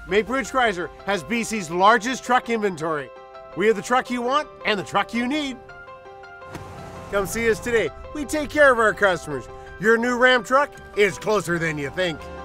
Maple Ridge Chrysler has BC's largest truck inventory. We have the truck you want and the truck you need. Come see us today. We take care of our customers. Your new Ram truck is closer than you think.